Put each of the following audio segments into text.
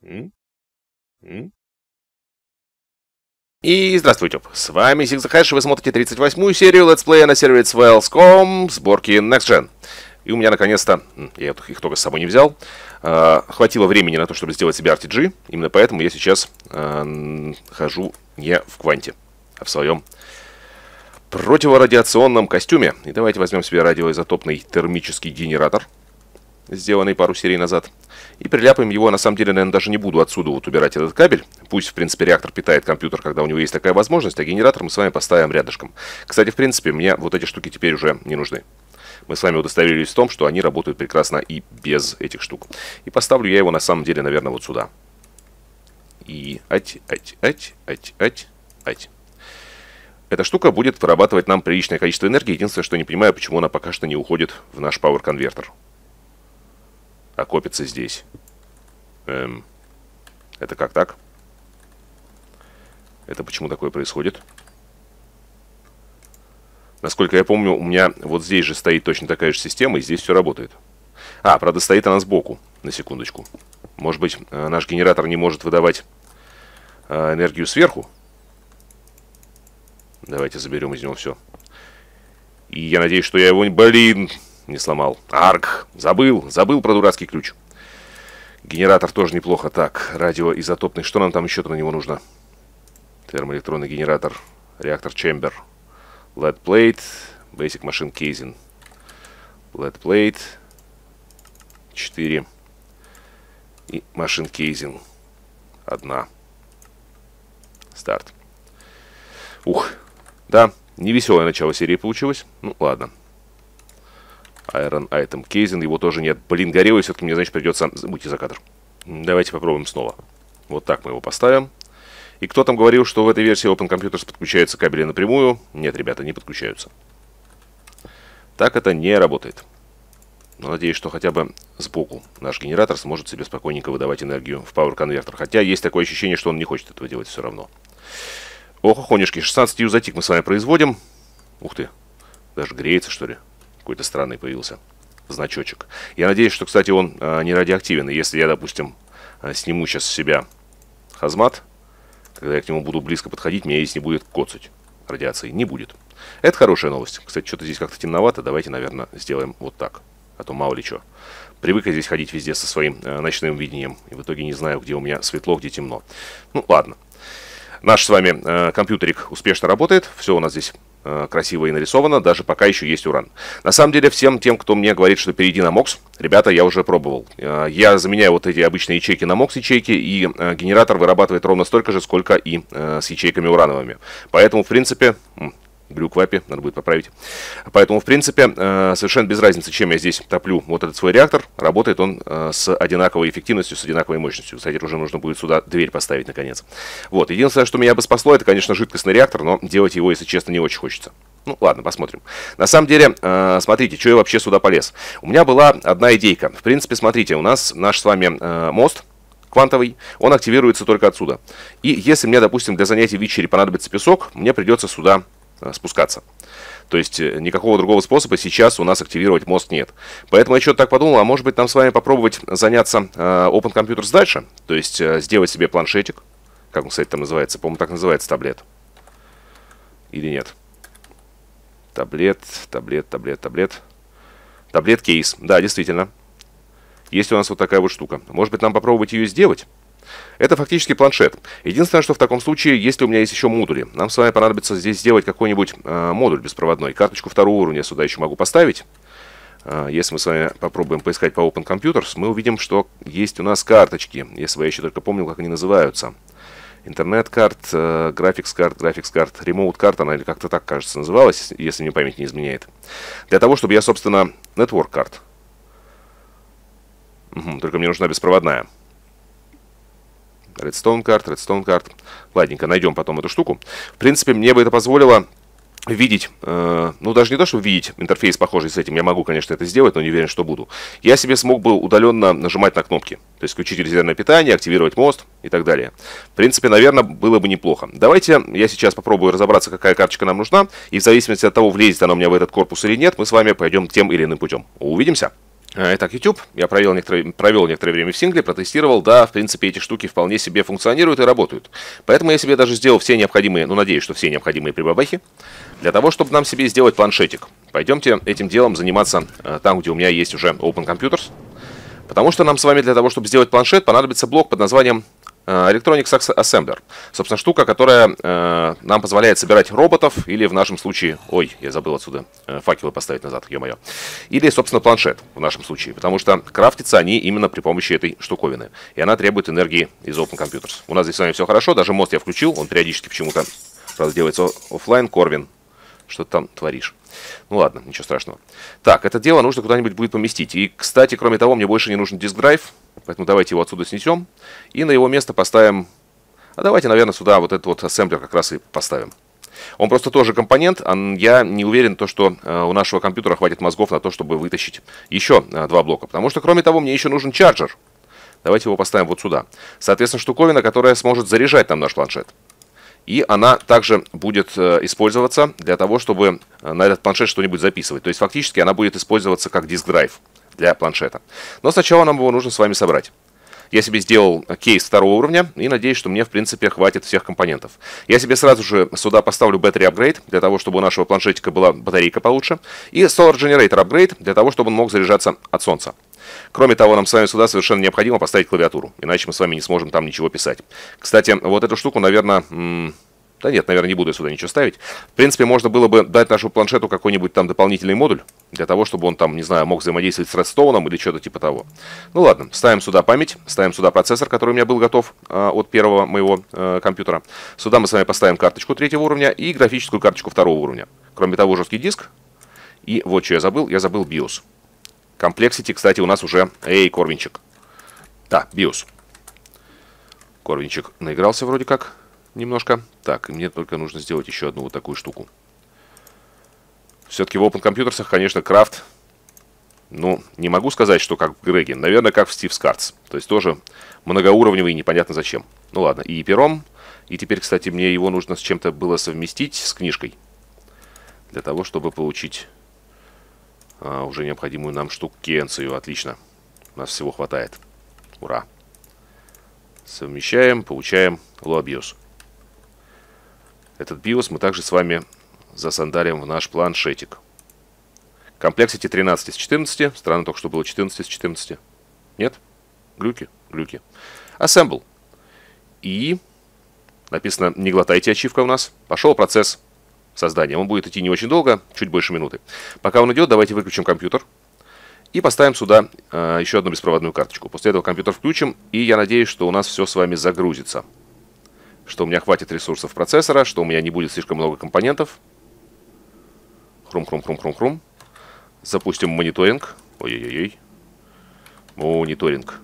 М? М? И здравствуйте, с вами Zigzag, вы смотрите 38-ю серию летсплея на сервере Swells.com сборки Next Gen. И у меня наконец-то, я их только с собой не взял, хватило времени на то, чтобы сделать себе RTG. Именно поэтому я сейчас хожу не в кванте, а в своем противорадиационном костюме. И давайте возьмем себе радиоизотопный термический генератор, сделанный пару серий назад, и приляпаем его. На самом деле, наверное, даже не буду отсюда вот убирать этот кабель. Пусть, в принципе, реактор питает компьютер, когда у него есть такая возможность, а генератор мы с вами поставим рядышком. Кстати, в принципе, мне вот эти штуки теперь уже не нужны. Мы с вами удостоверились в том, что они работают прекрасно и без этих штук. И поставлю я его, на самом деле, наверное, вот сюда. И ать. Эта штука будет вырабатывать нам приличное количество энергии. Единственное, что не понимаю, почему она пока что не уходит в наш Power Converter, а копится здесь. Это как так? Это почему такое происходит? Насколько я помню, у меня вот здесь же стоит точно такая же система, и здесь все работает. Правда, стоит она сбоку, на секундочку. Может быть, наш генератор не может выдавать энергию сверху? Давайте заберем из него все. И я надеюсь, что я его, не сломал. Забыл про дурацкий ключ. Генератор тоже неплохо. Так, радиоизотопный. Что нам там еще-то на него нужно? Термоэлектронный генератор. Реактор Chamber. Lead Plate. Basic Machine Casing. Lead Plate. 4. И Machine Casing. 1. Старт. Да, невеселое начало серии получилось. Ну, ладно. Iron Item Casing, его тоже нет. Горелый, все-таки мне, значит, придется выйти за кадр. Давайте попробуем снова. Вот так мы его поставим. И кто там говорил, что в этой версии Open Computers подключаются кабели напрямую? Нет, ребята, не подключаются. Так это не работает. Но надеюсь, что хотя бы сбоку наш генератор сможет себе спокойненько выдавать энергию в Power Converter. Хотя есть такое ощущение, что он не хочет этого делать все равно. Ох, охонюшки, 16 юзатик мы с вами производим. Ух ты, даже греется, что ли? Какой-то странный появился значочек. Я надеюсь, что, кстати, он не радиоактивен. И если я, допустим, сниму сейчас с себя хазмат, когда я к нему буду близко подходить, меня здесь не будет коцать. Радиации не будет. Это хорошая новость. Кстати, что-то здесь как-то темновато. Давайте, наверное, сделаем вот так. А то мало ли что. Привык я здесь ходить везде со своим ночным видением. И в итоге не знаю, где у меня светло, где темно. Ну, ладно. Наш с вами компьютерик успешно работает. Все у нас здесь красиво и нарисовано, даже пока еще есть уран. На самом деле, всем тем, кто мне говорит, что перейди на MOX, ребята, я уже пробовал. Я заменяю вот эти обычные ячейки на MOX ячейки, и генератор вырабатывает ровно столько же, сколько и с ячейками урановыми. Поэтому, в принципе... Глюк в API, надо будет поправить. Поэтому, в принципе, совершенно без разницы, чем я здесь топлю вот этот свой реактор, работает он с одинаковой эффективностью, с одинаковой мощностью. Кстати, уже нужно будет сюда дверь поставить, наконец. Вот, единственное, что меня бы спасло, это, конечно, жидкостный реактор, но делать его, если честно, не очень хочется. Ну, ладно, посмотрим. На самом деле, смотрите, что я вообще сюда полез. У меня была одна идейка. В принципе, смотрите, у нас наш с вами мост квантовый, он активируется только отсюда. И если мне, допустим, для занятий Вичери понадобится песок, мне придется сюда спускаться. То есть никакого другого способа сейчас у нас активировать мост нет. Поэтому я что-то так подумал, а может быть нам с вами попробовать заняться Open Computers дальше. То есть сделать себе планшетик. Как он, кстати, там называется? По-моему, так называется таблет. Или нет? Таблет кейс. Да, действительно. Есть у нас вот такая вот штука. Может быть нам попробовать ее сделать? Это фактически планшет. Единственное, что в таком случае, если у меня есть еще модули, нам с вами понадобится здесь сделать какой-нибудь модуль беспроводной. Карточку второго уровня сюда еще могу поставить. Если мы с вами попробуем поискать по Open Computers, мы увидим, что есть у нас карточки. Если бы я еще только помнил, как они называются. Интернет-карт, графикс-карт, ремоут-карт, она или как-то так, кажется, называлась, если мне память не изменяет. Для того, чтобы я, собственно, network-карт. Только мне нужна беспроводная. Redstone карт. Ладненько, найдем потом эту штуку. В принципе, мне бы это позволило видеть, ну даже не то, чтобы видеть интерфейс похожий с этим. Я могу, конечно, это сделать, но не уверен, что буду. Я себе смог бы удаленно нажимать на кнопки. То есть включить резервное питание, активировать мост и так далее. В принципе, наверное, было бы неплохо. Давайте я сейчас попробую разобраться, какая карточка нам нужна. И в зависимости от того, влезет она у меня в этот корпус или нет, мы с вами пойдем тем или иным путем. Увидимся! Итак, YouTube. Я провел некоторое время в сингле, протестировал. Да, в принципе, эти штуки вполне себе функционируют и работают. Поэтому я себе даже сделал все необходимые, ну, надеюсь, что все необходимые прибабахи, для того, чтобы нам себе сделать планшетик. Пойдемте этим делом заниматься там, где у меня есть уже Open Computers. Потому что нам с вами для того, чтобы сделать планшет, понадобится блок под названием Electronics Assembler. Собственно, штука, которая нам позволяет собирать роботов, или в нашем случае... Ой, я забыл отсюда факелы поставить назад, ё-моё. Или, собственно, планшет в нашем случае. Потому что крафтятся они именно при помощи этой штуковины. И она требует энергии из Open Computers. У нас здесь с вами все хорошо, даже мост я включил. Он периодически почему-то, правда, делается офлайн. Корвин, что ты там творишь? Ну ладно, ничего страшного. Так, это дело нужно куда-нибудь будет поместить. И, кстати, кроме того, мне больше не нужен диск-драйв. Поэтому давайте его отсюда снесем. И на его место поставим... А давайте, наверное, сюда вот этот вот ассемблер как раз и поставим. Он просто тоже компонент. Я не уверен, что у нашего компьютера хватит мозгов на то, чтобы вытащить еще два блока. Потому что, кроме того, мне еще нужен чарджер. Давайте его поставим вот сюда. Соответственно, штуковина, которая сможет заряжать нам наш планшет. И она также будет использоваться для того, чтобы на этот планшет что-нибудь записывать. То есть, фактически, она будет использоваться как диск-драйв для планшета. Но сначала нам его нужно с вами собрать. Я себе сделал кейс второго уровня и надеюсь, что мне, в принципе, хватит всех компонентов. Я себе сразу же сюда поставлю Battery Upgrade, для того, чтобы у нашего планшетика была батарейка получше. И Solar Generator Upgrade, для того, чтобы он мог заряжаться от солнца. Кроме того, нам с вами сюда совершенно необходимо поставить клавиатуру, иначе мы с вами не сможем там ничего писать. Кстати, вот эту штуку, наверное... Да нет, наверное, не буду сюда ничего ставить. В принципе, можно было бы дать нашему планшету какой-нибудь там дополнительный модуль, для того, чтобы он там, не знаю, мог взаимодействовать с редстоуном или что-то типа того. Ну ладно, ставим сюда память, ставим сюда процессор, который у меня был готов от первого моего компьютера. Сюда мы с вами поставим карточку третьего уровня и графическую карточку второго уровня. Кроме того, жесткий диск. И вот что я забыл BIOS. Complexity, кстати, у нас уже... Эй, Корвинчик. Да, BIOS. Корвинчик наигрался вроде как немножко. Так, и мне только нужно сделать еще одну вот такую штуку. Все-таки в Open Computers, конечно, крафт, ну, не могу сказать, что как в Греге. Наверное, как в Steve's Cards. То есть тоже многоуровневый и непонятно зачем. Ну ладно, и пером. И теперь, кстати, мне его нужно с чем-то было совместить, с книжкой. Для того, чтобы получить уже необходимую нам штукенцию. Отлично. У нас всего хватает. Ура. Совмещаем, получаем Lua BIOS. Этот BIOS мы также с вами засандалим в наш планшетик. Complexity 13 из 14. Странно только, что было 14 из 14. Нет? Глюки? Глюки. Assemble. И написано «Не глотайте» ачивка у нас. Пошел процесс создания. Он будет идти не очень долго, чуть больше минуты. Пока он идет, давайте выключим компьютер. И поставим сюда еще одну беспроводную карточку. После этого компьютер включим. И я надеюсь, что у нас все с вами загрузится. Что у меня хватит ресурсов процессора, что у меня не будет слишком много компонентов. Хрум-хрум-хрум-хрум-хрум. Запустим мониторинг. Ой-ой-ой. Мониторинг.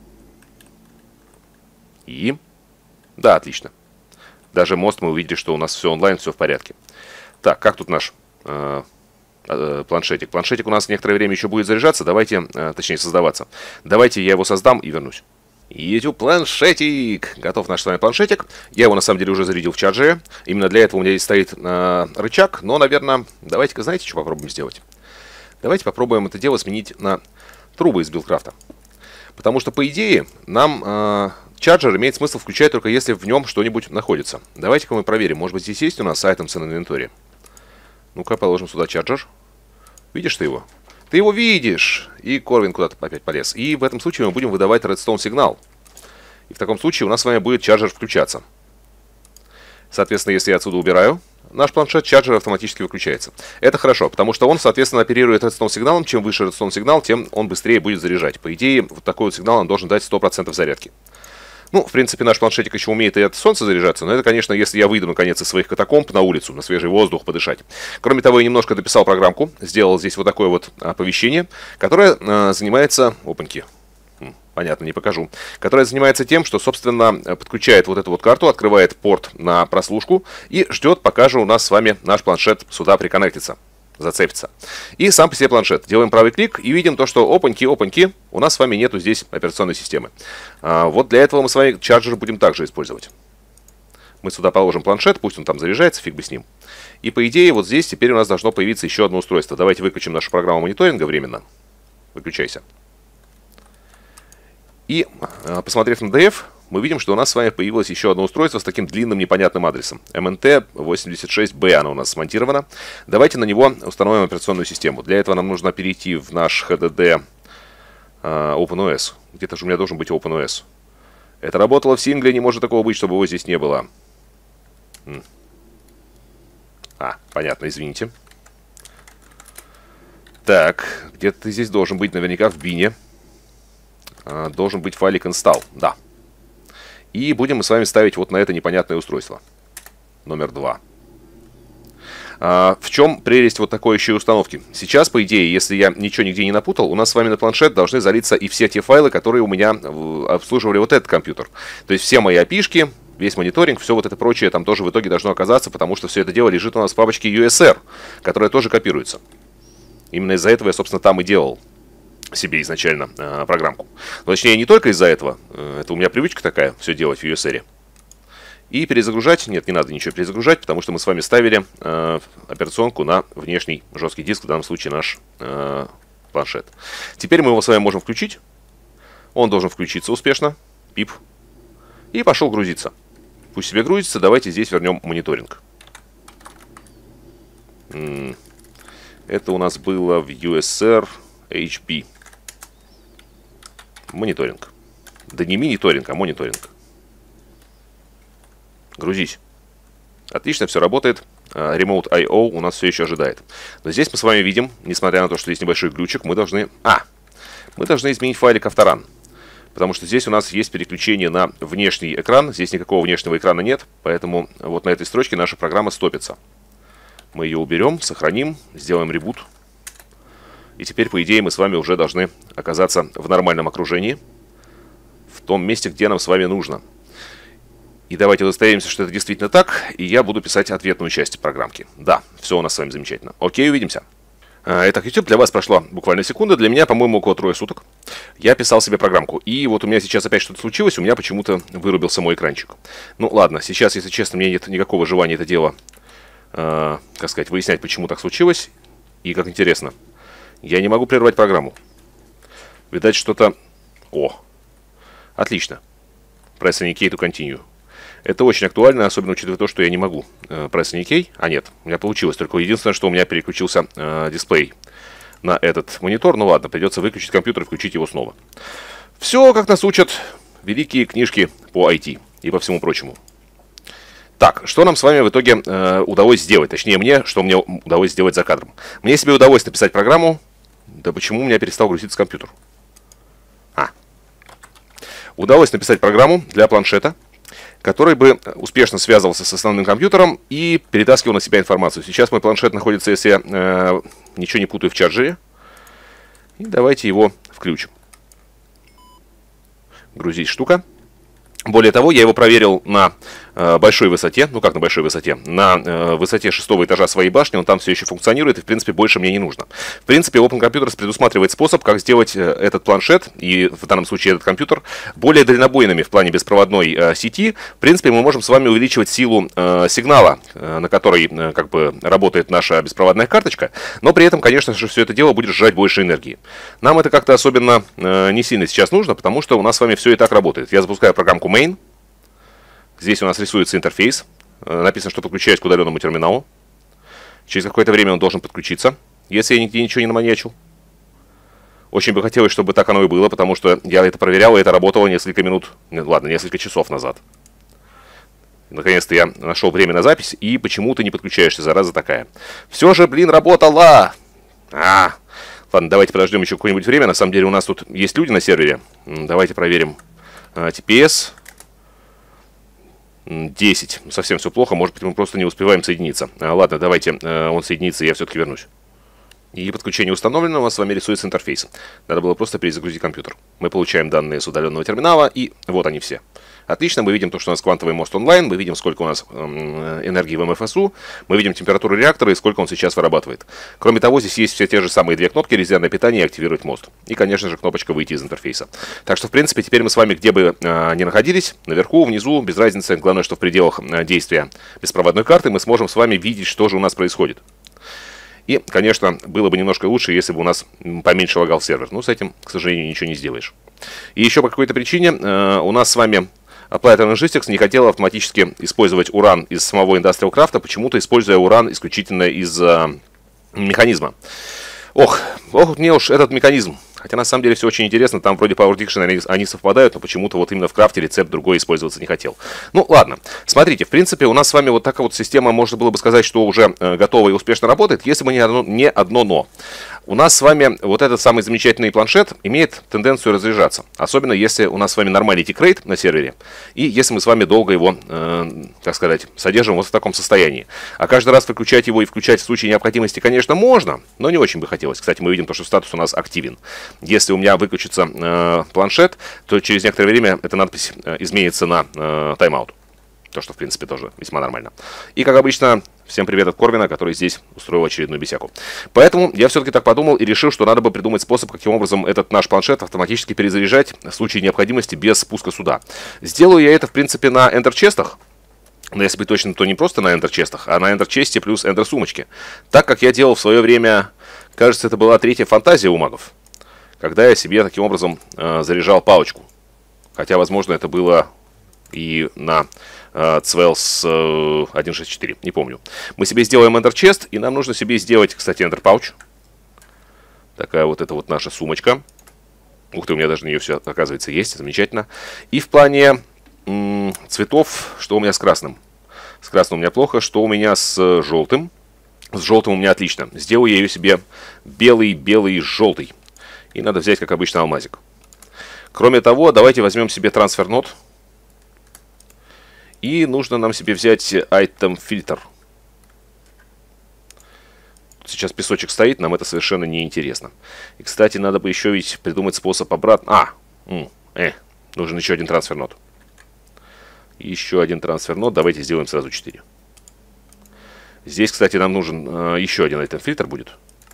И... Да, отлично. Даже мост мы увидели, что у нас все онлайн, все в порядке. Так, как тут наш планшетик? Планшетик у нас некоторое время еще будет заряжаться. Давайте, точнее создаваться. Давайте я его создам и вернусь. YouTube планшетик. Готов наш с вами планшетик. Я его на самом деле уже зарядил в чарджере. Именно для этого у меня здесь стоит рычаг. Но, наверное, давайте-ка, знаете, что попробуем сделать? Давайте попробуем это дело сменить на трубы из билдкрафта. Потому что, по идее, нам чарджер имеет смысл включать только если в нем что-нибудь находится. Давайте-ка мы проверим. Может быть, здесь есть у нас items in inventory. Ну-ка, положим сюда чарджер. Видишь ты его? Ты его видишь! И Корвин куда-то опять полез. И в этом случае мы будем выдавать редстоун сигнал. И в таком случае у нас с вами будет чарджер включаться. Соответственно, если я отсюда убираю наш планшет, чарджер автоматически выключается. Это хорошо, потому что он, соответственно, оперирует редстоун сигналом. Чем выше редстоун сигнал, тем он быстрее будет заряжать. По идее, вот такой вот сигнал он должен дать 100% зарядки. Ну, в принципе, наш планшетик еще умеет и от солнца заряжаться, но это, конечно, если я выйду, наконец, из своих катакомб на улицу, на свежий воздух подышать. Кроме того, я немножко дописал программку, сделал здесь вот такое вот оповещение, которое занимается... Опаньки. Понятно, не покажу. Которое занимается тем, что, собственно, подключает вот эту вот карту, открывает порт на прослушку и ждет, пока же у нас с вами наш планшет сюда приконнектится. Зацепится. И сам по себе планшет. Делаем правый клик и видим то, что опаньки, у нас с вами нету здесь операционной системы. Вот для этого мы с вами чарджер будем также использовать. Мы сюда положим планшет, пусть он там заряжается, фиг бы с ним. И по идее вот здесь теперь у нас должно появиться еще одно устройство. Давайте выключим нашу программу мониторинга временно. выключайся. И, посмотрев на DF, мы видим, что у нас с вами появилось еще одно устройство с таким длинным непонятным адресом. MNT86B оно у нас смонтировано. Давайте на него установим операционную систему. Для этого нам нужно перейти в наш HDD OpenOS. Где-то же у меня должен быть OpenOS. Это работало в сингле, не может такого быть, чтобы его здесь не было. Понятно, извините. Так, где-то ты здесь должен быть, наверняка в бине. Должен быть файлик install, да. И будем мы с вами ставить вот на это непонятное устройство. Номер 2. В чем прелесть вот такой еще и установки? Сейчас, по идее, если я ничего нигде не напутал, у нас с вами на планшет должны залиться и все те файлы, которые у меня обслуживали вот этот компьютер. То есть все мои API-шки, весь мониторинг, все вот это прочее там тоже в итоге должно оказаться, потому что все это дело лежит у нас в папочке USR, которая тоже копируется. Именно из-за этого я, собственно, там и делал себе изначально программку. Но, точнее, не только из-за этого. Это у меня привычка такая, все делать в USR. И перезагружать, нет, не надо ничего перезагружать, потому что мы с вами ставили операционку на внешний жесткий диск, в данном случае наш планшет. Теперь мы его с вами можем включить. Он должен включиться успешно. Пип. И пошел грузиться. Пусть себе грузится. Давайте здесь вернем мониторинг. Это у нас было в USR HP. Мониторинг. Да не мониторинг, а мониторинг. Грузись. Отлично, все работает. Remote I.O. у нас все еще ожидает. Но здесь мы с вами видим, несмотря на то, что есть небольшой глючик, мы должны изменить файлик Авторан. Потому что здесь у нас есть переключение на внешний экран. Здесь никакого внешнего экрана нет. Поэтому вот на этой строчке наша программа стопится. Мы ее уберем, сохраним, сделаем ребут. И теперь, по идее, мы с вами уже должны оказаться в нормальном окружении. В том месте, где нам с вами нужно. И давайте удостоверимся, что это действительно так. И я буду писать ответную часть программки. Да, все у нас с вами замечательно. Окей, увидимся. Итак, YouTube, для вас прошла буквально секунда. Для меня, по-моему, около 3 суток. Я писал себе программку. И вот у меня сейчас опять что-то случилось. У меня почему-то вырубился мой экранчик. Ну, ладно, сейчас, если честно, мне нет никакого желания это дело, как сказать, выяснять, почему так случилось. И как интересно, я не могу прервать программу. Видать, что-то... Отлично. Press any key to continue. Это очень актуально, особенно учитывая то, что я не могу press any key. Нет, у меня получилось. Только единственное, что у меня переключился дисплей на этот монитор. Ну ладно, придется выключить компьютер и включить его снова. Все, как нас учат великие книжки по IT и по всему прочему. Так, что нам с вами в итоге удалось сделать? Точнее, что мне удалось сделать за кадром. Мне себе удалось написать программу. Да почему у меня перестал грузиться компьютер? Удалось написать программу для планшета, который бы успешно связывался с основным компьютером и перетаскивал на себя информацию. Сейчас мой планшет находится, если я ничего не путаю, в чарджере. И давайте его включим. Грузить штука. Более того, я его проверил на большой высоте, ну как на большой высоте, на высоте 6-го этажа своей башни, он там все еще функционирует, и в принципе больше мне не нужно. В принципе, Open Computers предусматривает способ, как сделать этот планшет, и в данном случае этот компьютер, более дальнобойными в плане беспроводной сети. В принципе, мы можем с вами увеличивать силу сигнала, на который как бы работает наша беспроводная карточка, но при этом, конечно же, все это дело будет сжать больше энергии. Нам это как-то особенно не сильно сейчас нужно, потому что у нас с вами все и так работает. Я запускаю программку Main. Здесь у нас рисуется интерфейс. Написано, что подключаюсь к удаленному терминалу. Через какое-то время он должен подключиться, если я нигде ничего не наманьячил. Очень бы хотелось, чтобы так оно и было, потому что я это проверял, и это работало несколько минут, несколько часов назад. Наконец-то я нашел время на запись, и почему ты не подключаешься, зараза такая. Все же, работала! Ладно, давайте подождем еще какое-нибудь время. На самом деле у нас тут есть люди на сервере. Давайте проверим. TPS 10. Совсем все плохо. Может быть, мы просто не успеваем соединиться. Ладно, давайте он соединится, и я все-таки вернусь. И подключение установлено, у нас с вами рисуется интерфейс. Надо было просто перезагрузить компьютер. Мы получаем данные с удаленного терминала, и вот они все. Отлично, мы видим то, что у нас квантовый мост онлайн, мы видим, сколько у нас энергии в МФСУ, мы видим температуру реактора и сколько он сейчас вырабатывает. Кроме того, здесь есть все те же самые две кнопки: резервное питание и активировать мост. И, конечно же, кнопочка выйти из интерфейса. Так что, в принципе, теперь мы с вами, где бы ни находились, наверху, внизу, без разницы, главное, что в пределах действия беспроводной карты, мы сможем с вами видеть, что же у нас происходит. И, конечно, было бы немножко лучше, если бы у нас поменьше лагал сервер. Но с этим, к сожалению, ничего не сделаешь. И еще по какой-то причине у нас с вами Applied Logistics не хотела автоматически использовать уран из самого Industrial Craft, почему-то используя уран исключительно из механизма. Ох, мне уж этот механизм. Хотя на самом деле все очень интересно, там вроде Power Dictionary они совпадают, но почему-то вот именно в крафте рецепт другой использоваться не хотел. Ну ладно, смотрите, в принципе у нас с вами вот такая вот система, можно было бы сказать, что уже готова и успешно работает, если бы не одно но. У нас с вами вот этот самый замечательный планшет имеет тенденцию разряжаться. Особенно если у нас с вами нормальный тикрейт на сервере. И если мы с вами долго его, так сказать, содержим вот в таком состоянии. А каждый раз выключать его и включать в случае необходимости, конечно, можно. Но не очень бы хотелось. Кстати, мы видим, что статус у нас активен. Если у меня выключится планшет, то через некоторое время эта надпись изменится на тайм-аут. То, что, в принципе, тоже весьма нормально. И, как обычно, всем привет от Корвина, который здесь устроил очередную бесяку. Поэтому я все-таки так подумал и решил, что надо бы придумать способ, каким образом этот наш планшет автоматически перезаряжать в случае необходимости без спуска сюда. Сделаю я это, в принципе, на Ender-честах. Но если быть точным, то не просто на Ender-честах, а на Ender-честе плюс Ender-сумочке. Так, как я делал в свое время, кажется, это была третья фантазия у магов. Когда я себе таким образом заряжал палочку. Хотя, возможно, это было и на Цвелс 1.6.4, не помню. Мы себе сделаем Ender Chest, и нам нужно себе сделать, кстати, Ender Pouch. Такая вот это вот наша сумочка. Ух ты, у меня даже на нее все, оказывается, есть, замечательно. И в плане цветов, что у меня с красным? С красным у меня плохо, что у меня с желтым? С желтым у меня отлично. Сделаю я ее себе белый, белый, желтый. И надо взять, как обычно, алмазик. Кроме того, давайте возьмем себе трансфер-нод. И нужно нам себе взять item фильтр. Сейчас песочек стоит, нам это совершенно не интересно. И, кстати, надо бы еще ведь придумать способ обратно. Нужен еще один трансфер-нод. Еще один трансфер-нод. Давайте сделаем сразу 4. Здесь, кстати, нам нужен еще один item фильтр будет.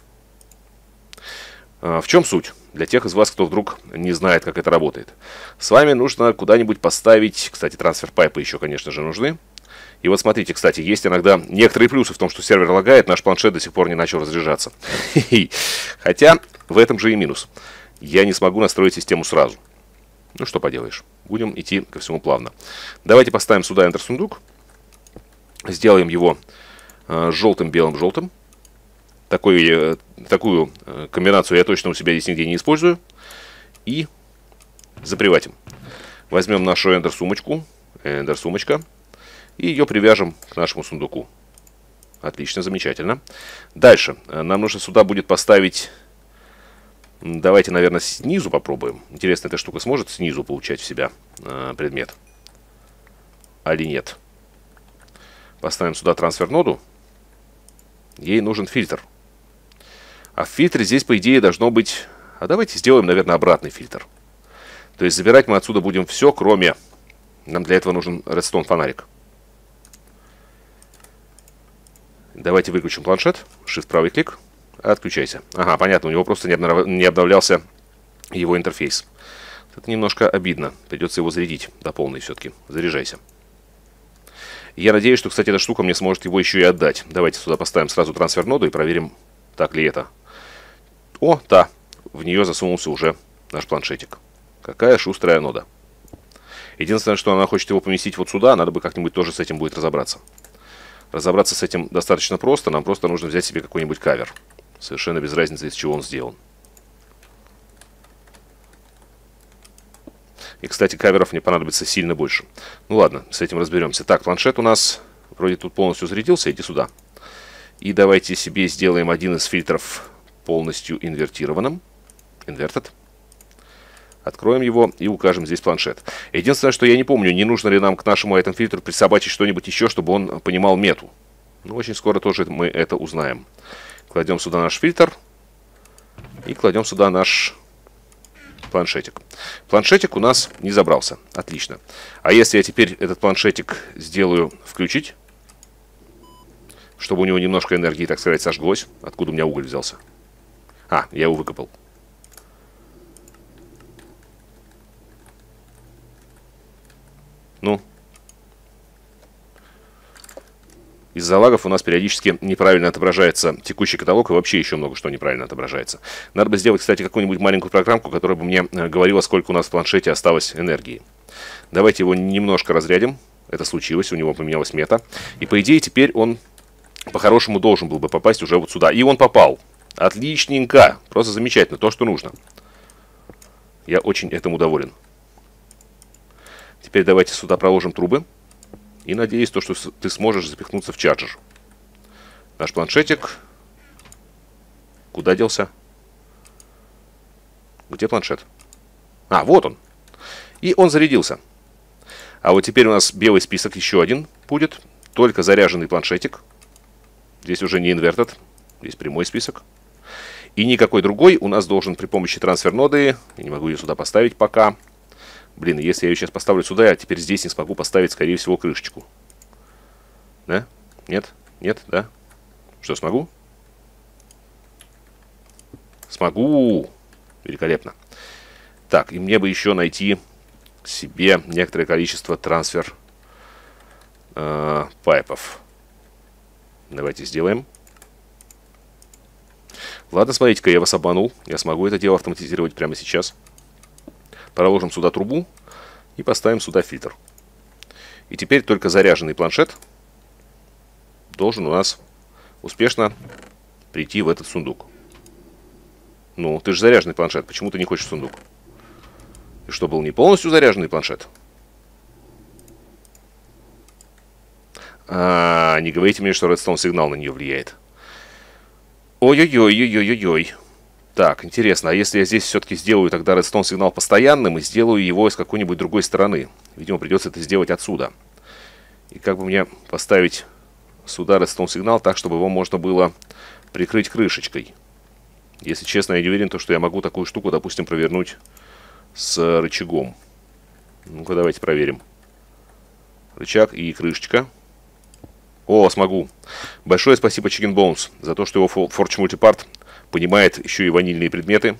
В чем суть? Для тех из вас, кто вдруг не знает, как это работает. С вами нужно куда-нибудь поставить... Кстати, трансфер-пайпы еще, конечно же, нужны. И вот смотрите, кстати, есть иногда некоторые плюсы в том, что сервер лагает, наш планшет до сих пор не начал разряжаться. Хотя в этом же и минус. Я не смогу настроить систему сразу. Ну, что поделаешь. Будем идти ко всему плавно. Давайте поставим сюда Enter-сундук. Сделаем его желтым, белым, желтым. Такую комбинацию я точно у себя здесь нигде не использую. И заприватим. Возьмем нашу Ender-сумочку. Ender-сумочка. И ее привяжем к нашему сундуку. Отлично, замечательно. Дальше. Нам нужно сюда будет поставить... Давайте, наверное, снизу попробуем. Интересно, эта штука сможет снизу получать в себя предмет? Али нет? Поставим сюда трансфер-ноду. Ей нужен фильтр. А в фильтре здесь, по идее, должно быть... А давайте сделаем, наверное, обратный фильтр. То есть забирать мы отсюда будем все, кроме... Нам для этого нужен редстоун фонарик. Давайте выключим планшет. Shift правый клик. Отключайся. Ага, понятно, у него просто не обновлялся его интерфейс. Это немножко обидно. Придется его зарядить до полной все-таки. Заряжайся. Я надеюсь, что, кстати, эта штука мне сможет его еще и отдать. Давайте сюда поставим сразу трансфер-ноду и проверим, так ли это. О, да, в нее засунулся уже наш планшетик. Какая шустрая нода. Единственное, что она хочет его поместить вот сюда, надо бы как-нибудь тоже с этим будет разобраться. Разобраться с этим достаточно просто, нам просто нужно взять себе какой-нибудь кавер. Совершенно без разницы, из чего он сделан. И, кстати, каверов мне понадобится сильно больше. Ну ладно, с этим разберемся. Так, планшет у нас вроде тут полностью зарядился, иди сюда. И давайте себе сделаем один из фильтров полностью инвертированным. Inverted. Откроем его и укажем здесь планшет. Единственное, что я не помню, не нужно ли нам к нашему этому фильтру присобачить что-нибудь еще, чтобы он понимал мету. Но очень скоро тоже мы это узнаем. Кладем сюда наш фильтр. И кладем сюда наш планшетик. Планшетик у нас не забрался. Отлично. А если я теперь этот планшетик сделаю включить, чтобы у него немножко энергии, так сказать, сожглось. Откуда у меня уголь взялся? А, я его выкопал. Ну. Из-за лагов у нас периодически неправильно отображается текущий каталог, и вообще еще много что неправильно отображается. Надо бы сделать, кстати, какую-нибудь маленькую программку, которая бы мне говорила, сколько у нас в планшете осталось энергии. Давайте его немножко разрядим. Это случилось, у него поменялась мета. И по идее теперь он по-хорошему должен был бы попасть уже вот сюда. И он попал. Отличненько. Просто замечательно. То, что нужно. Я очень этому доволен. Теперь давайте сюда проложим трубы. И надеюсь, то, что ты сможешь запихнуться в чарджер. Наш планшетик. Куда делся? Где планшет? А, вот он. И он зарядился. А вот теперь у нас белый список еще один будет. Только заряженный планшетик. Здесь уже не инвертед. Здесь прямой список. И никакой другой у нас должен при помощи трансфер-ноды. Я не могу ее сюда поставить пока. Блин, если я ее сейчас поставлю сюда, я теперь здесь не смогу поставить, скорее всего, крышечку. Да? Нет? Нет? Да? Что, смогу? Смогу! Великолепно. Так, и мне бы еще найти себе некоторое количество трансфер пайпов. Давайте сделаем. Ладно, смотрите-ка, я вас обманул. Я смогу это дело автоматизировать прямо сейчас. Проложим сюда трубу и поставим сюда фильтр. И теперь только заряженный планшет должен у нас успешно прийти в этот сундук. Ну, ты же заряженный планшет, почему ты не хочешь в сундук? И что, был не полностью заряженный планшет? Не говорите мне, что Redstone сигнал на нее влияет. Ой-ой-ой-ой-ой-ой. Так, интересно, а если я здесь все-таки сделаю тогда Redstone сигнал постоянным и сделаю его с какой-нибудь другой стороны? Видимо, придется это сделать отсюда. И как бы мне поставить сюда Redstone сигнал так, чтобы его можно было прикрыть крышечкой? Если честно, я не уверен, что я могу такую штуку, допустим, провернуть с рычагом. Ну-ка, давайте проверим. Рычаг и крышечка. О, смогу. Большое спасибо Chicken Bones за то, что его Forge Multipart понимает еще и ванильные предметы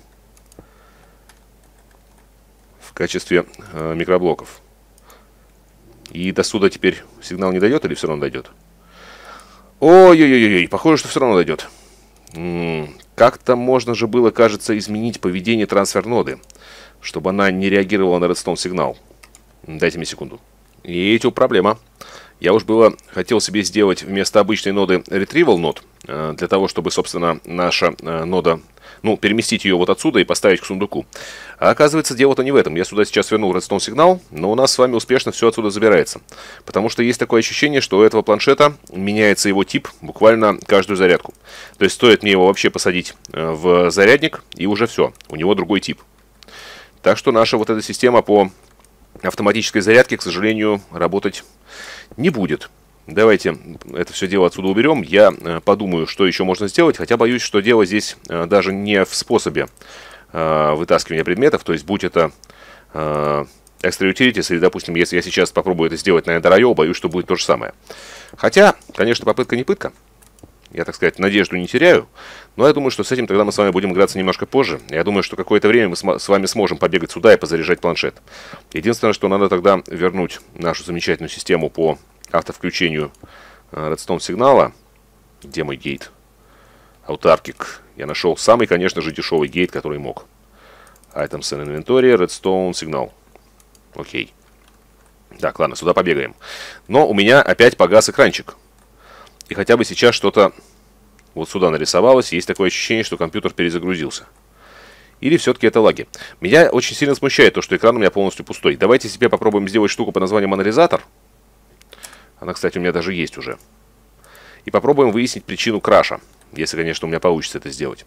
в качестве микроблоков. И до сюда теперь сигнал не дойдет или все равно дойдет? Ой-ой-ой-ой, похоже, что все равно дойдет. Как-то можно же было, кажется, изменить поведение трансфер-ноды, чтобы она не реагировала на Redstone сигнал. Дайте мне секунду. И эти проблема. Я уж было хотел себе сделать вместо обычной ноды Retrieval нод, для того, чтобы, собственно, наша нода, ну, переместить ее вот отсюда и поставить к сундуку. А оказывается, дело-то не в этом. Я сюда сейчас вернул Redstone сигнал, но у нас с вами успешно все отсюда забирается. Потому что есть такое ощущение, что у этого планшета меняется его тип буквально каждую зарядку. То есть стоит мне его вообще посадить в зарядник, и уже все, у него другой тип. Так что наша вот эта система по автоматической зарядке, к сожалению, работать не будет. Давайте это все дело отсюда уберем. Я подумаю, что еще можно сделать. Хотя боюсь, что дело здесь даже не в способе вытаскивания предметов. То есть, будь это Extra Utilities, или, допустим, если я сейчас попробую это сделать на Ender.io, боюсь, что будет то же самое. Хотя, конечно, попытка не пытка. Я, так сказать, надежду не теряю. Но я думаю, что с этим тогда мы с вами будем играться немножко позже. Я думаю, что какое-то время мы с вами сможем побегать сюда и позаряжать планшет. Единственное, что надо тогда вернуть нашу замечательную систему по автовключению Redstone сигнала. Где мой гейт? Autarkic. Я нашел самый, конечно же, дешевый гейт, который мог. Items in Inventory, Redstone сигнал. Окей. Так, ладно, сюда побегаем. Но у меня опять погас экранчик. И хотя бы сейчас что-то вот сюда нарисовалось. Есть такое ощущение, что компьютер перезагрузился. Или все-таки это лаги. Меня очень сильно смущает то, что экран у меня полностью пустой. Давайте себе попробуем сделать штуку под названием анализатор. Она, кстати, у меня даже есть уже. И попробуем выяснить причину краша. Если, конечно, у меня получится это сделать.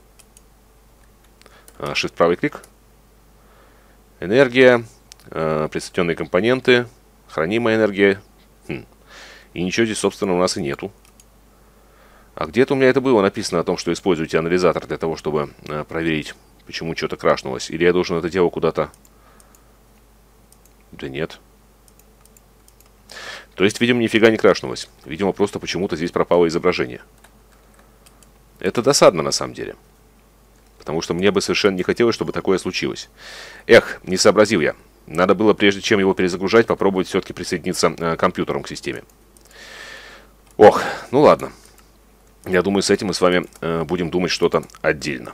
Shift правый клик. Энергия. Присоединенные компоненты. Хранимая энергия. И ничего здесь, собственно, у нас и нету. А где-то у меня это было написано о том, что используйте анализатор для того, чтобы проверить, почему что-то крашнулось. Или я должен это дело куда-то... Да нет. То есть, видимо, нифига не крашнулось. Видимо, просто почему-то здесь пропало изображение. Это досадно, на самом деле. Потому что мне бы совершенно не хотелось, чтобы такое случилось. Эх, не сообразил я. Надо было, прежде чем его перезагружать, попробовать все-таки присоединиться компьютером к системе. Ох, ну ладно. Я думаю, с этим мы с вами будем думать что-то отдельно.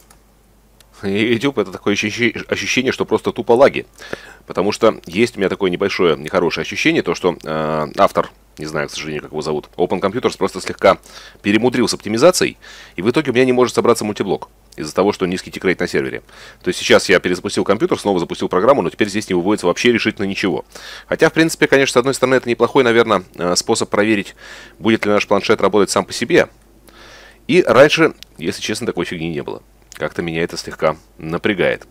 И YouTube это такое ощущение, что просто тупо лаги. Потому что есть у меня такое небольшое, нехорошее ощущение, то что автор, не знаю, к сожалению, как его зовут, Open Computers просто слегка перемудрил с оптимизацией, и в итоге у меня не может собраться мультиблок из-за того, что низкий тикрейт на сервере. То есть сейчас я перезапустил компьютер, снова запустил программу, но теперь здесь не выводится вообще решительно ничего. Хотя, в принципе, конечно, с одной стороны, это неплохой, наверное, способ проверить, будет ли наш планшет работать сам по себе. И раньше, если честно, такой фигни не было. Как-то меня это слегка напрягает.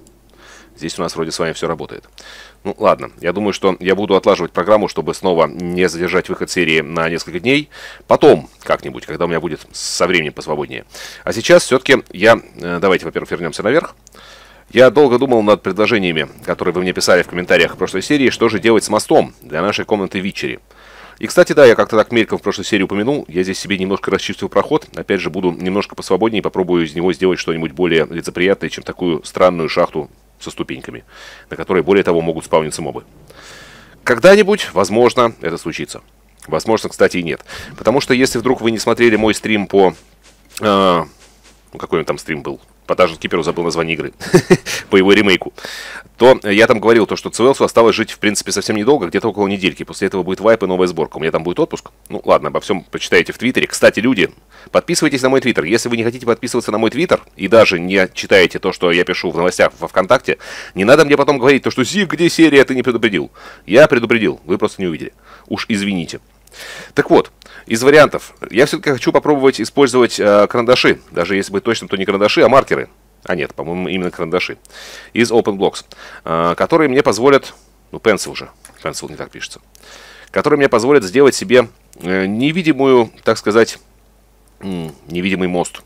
Здесь у нас вроде с вами все работает. Ну, ладно. Я думаю, что я буду отлаживать программу, чтобы снова не задержать выход серии на несколько дней. Потом, как-нибудь, когда у меня будет со временем посвободнее. А сейчас все-таки я... Давайте, во-первых, вернемся наверх. Я долго думал над предложениями, которые вы мне писали в комментариях в прошлой серии, что же делать с мостом для нашей комнаты Витчери. И, кстати, да, я как-то так мельком в прошлой серии упомянул, я здесь себе немножко расчистил проход, опять же, буду немножко посвободнее, попробую из него сделать что-нибудь более лицеприятное, чем такую странную шахту со ступеньками, на которой, более того, могут спавниться мобы. Когда-нибудь, возможно, это случится. Возможно, кстати, и нет. Потому что, если вдруг вы не смотрели мой стрим по... какой он там стрим был? По Dungeon Keeper, забыл название игры, по его ремейку, то я там говорил, то, что Цивелсу осталось жить, в принципе, совсем недолго, где-то около недельки. После этого будет вайп и новая сборка. У меня там будет отпуск. Ну, ладно, обо всем почитайте в Твиттере. Кстати, люди, подписывайтесь на мой Твиттер. Если вы не хотите подписываться на мой Твиттер и даже не читаете то, что я пишу в новостях во ВКонтакте, не надо мне потом говорить, то, что «Зик, где серия, ты не предупредил». Я предупредил, вы просто не увидели. Уж извините. Так вот, из вариантов, я все-таки хочу попробовать использовать карандаши, даже если быть точным, то не карандаши, а маркеры. А нет, по-моему, именно карандаши. Из OpenBlocks, которые мне позволят, ну, Pencil же, Pencil не так пишется, которые мне позволят сделать себе невидимую, так сказать, невидимый мост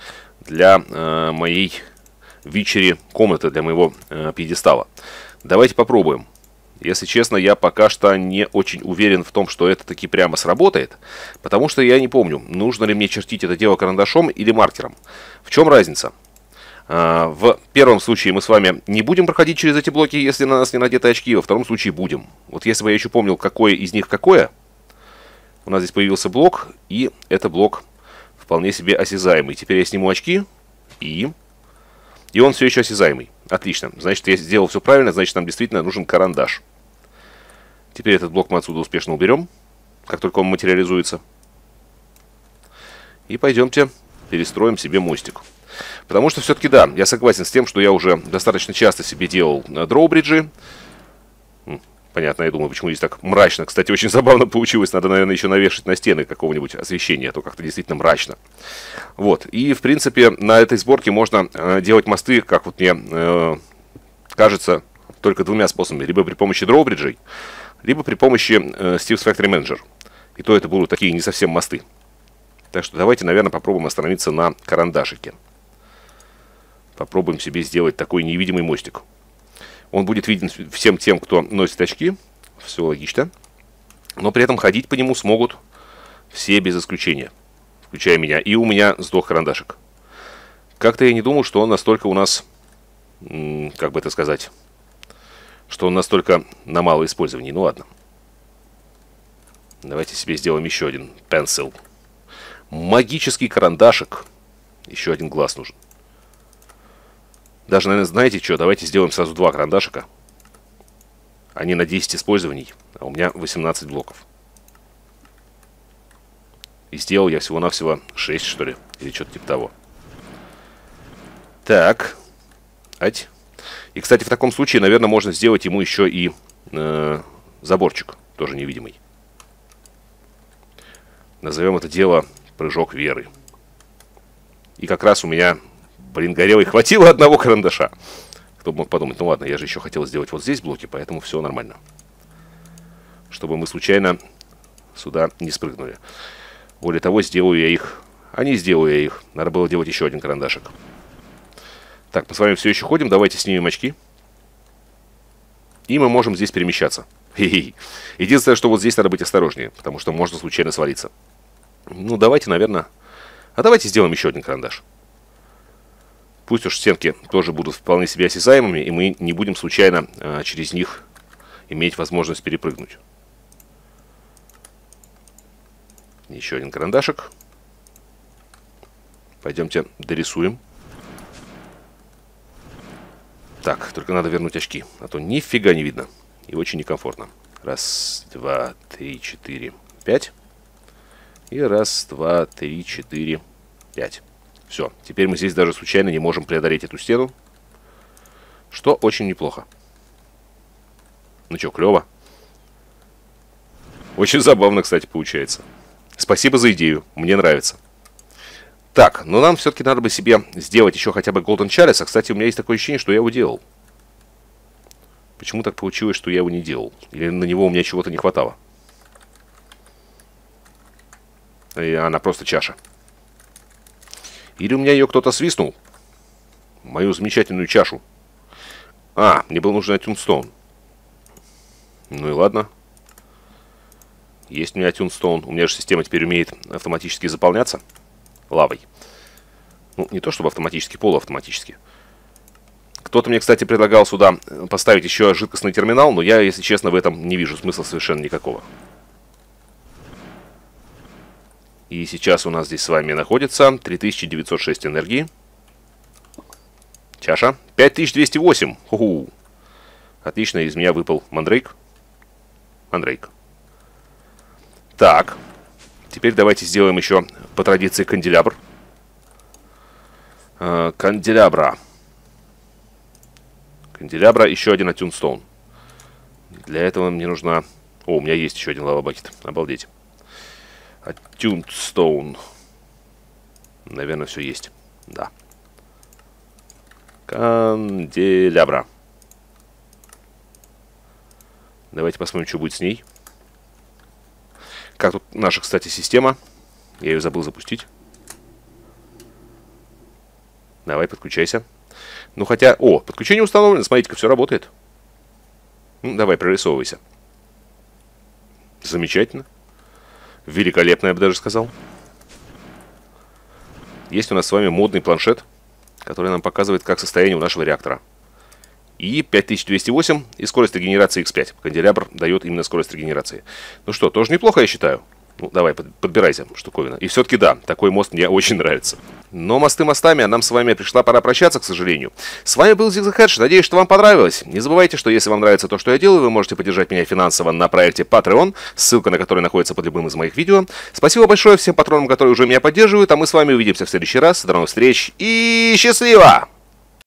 для моей Витчери комнаты, для моего пьедестала. Давайте попробуем. Если честно, я пока что не очень уверен в том, что это таки прямо сработает, потому что я не помню, нужно ли мне чертить это дело карандашом или маркером. В чем разница? В первом случае мы с вами не будем проходить через эти блоки, если на нас не надеты очки, во втором случае будем. Вот если бы я еще помнил, какое из них какое, у нас здесь появился блок, и это блок вполне себе осязаемый. Теперь я сниму очки, и он все еще осязаемый. Отлично. Значит, я сделал все правильно, значит, нам действительно нужен карандаш. Теперь этот блок мы отсюда успешно уберем, как только он материализуется. И пойдемте перестроим себе мостик. Потому что все-таки, да, я согласен с тем, что я уже достаточно часто себе делал дроубриджи. Понятно, я думаю, почему здесь так мрачно. Кстати, очень забавно получилось. Надо, наверное, еще навешать на стены какого-нибудь освещения, а то как-то действительно мрачно. Вот. И, в принципе, на этой сборке можно делать мосты, как вот мне кажется, только двумя способами. Либо при помощи дроубриджей, либо при помощи Steve's Factory Manager. И то это будут такие не совсем мосты. Так что давайте, наверное, попробуем остановиться на карандашике. Попробуем себе сделать такой невидимый мостик. Он будет виден всем тем, кто носит очки. Все логично. Но при этом ходить по нему смогут все без исключения. Включая меня. И у меня сдох карандашик. Как-то я не думал, что он настолько у нас... Как бы это сказать? Что он настолько на мало использований. Ну ладно. Давайте себе сделаем еще один pencil. Магический карандашик. Еще один глаз нужен. Даже, наверное, знаете что? Давайте сделаем сразу два карандашика. Они на 10 использований, а у меня 18 блоков. И сделал я всего-навсего 6, что ли? Или что-то типа того. Так. Ать. И, кстати, в таком случае, наверное, можно сделать ему еще и заборчик. Тоже невидимый. Назовем это дело прыжок веры. И как раз у меня... Блин, горелый, хватило одного карандаша. Кто бы мог подумать, ну ладно, я же еще хотел сделать вот здесь блоки, поэтому все нормально. Чтобы мы случайно сюда не спрыгнули. Более того, сделаю я их... А не сделаю я их. Надо было делать еще один карандашик. Так, мы с вами все еще ходим. Давайте снимем очки. И мы можем здесь перемещаться. Хе-хе. Единственное, что вот здесь надо быть осторожнее, потому что можно случайно свалиться. Ну, давайте, наверное... А давайте сделаем еще один карандаш. Пусть уж стенки тоже будут вполне себе осязаемыми, и мы не будем случайно через них иметь возможность перепрыгнуть. Еще один карандашик. Пойдемте дорисуем. Так, только надо вернуть очки, а то нифига не видно. И очень некомфортно. Раз, два, три, четыре, пять. И раз, два, три, четыре, пять. Все, теперь мы здесь даже случайно не можем преодолеть эту стену. Что очень неплохо. Ну что, клево. Очень забавно, кстати, получается. Спасибо за идею, мне нравится. Так, но нам все-таки надо бы себе сделать еще хотя бы Golden Chalice. А, кстати, у меня есть такое ощущение, что я его делал. Почему так получилось, что я его не делал? Или на него у меня чего-то не хватало? И она просто чаша. Или у меня ее кто-то свистнул? Мою замечательную чашу. А, мне был нужен Attunestone. Ну и ладно. Есть у меня Attunestone. У меня же система теперь умеет автоматически заполняться лавой. Ну, не то чтобы автоматически, полуавтоматически. Кто-то мне, кстати, предлагал сюда поставить еще жидкостный терминал, но я, если честно, в этом не вижу смысла совершенно никакого. И сейчас у нас здесь с вами находится 3906 энергии. Чаша. 5208. Ху-ху. Отлично, из меня выпал мандрейк. Мандрейк. Так. Теперь давайте сделаем еще по традиции канделябр. Канделябра. Канделябра, еще один Attunestone. Для этого мне нужна... О, у меня есть еще один лава-бакет. Обалдеть. Attunestone. Наверное, все есть. Да. Канделябра. Давайте посмотрим, что будет с ней. Как тут наша, кстати, система. Я ее забыл запустить. Давай, подключайся. Ну, хотя... О, подключение установлено. Смотрите-ка, все работает. Ну, давай, прорисовывайся. Замечательно. Великолепно, я бы даже сказал. Есть у нас с вами модный планшет, который нам показывает, как состояние у нашего реактора. И 5208 и скорость регенерации X5. Канделябр дает именно скорость регенерации. Ну что, тоже неплохо, я считаю. Ну, давай, подбирайся, штуковина. И все-таки да, такой мост мне очень нравится. Но мосты мостами, а нам с вами пришла пора прощаться, к сожалению. С вами был ZigZagHedge, надеюсь, что вам понравилось. Не забывайте, что если вам нравится то, что я делаю, вы можете поддержать меня финансово на проекте Patreon, ссылка на который находится под любым из моих видео. Спасибо большое всем патронам, которые уже меня поддерживают, а мы с вами увидимся в следующий раз. До новых встреч и счастливо!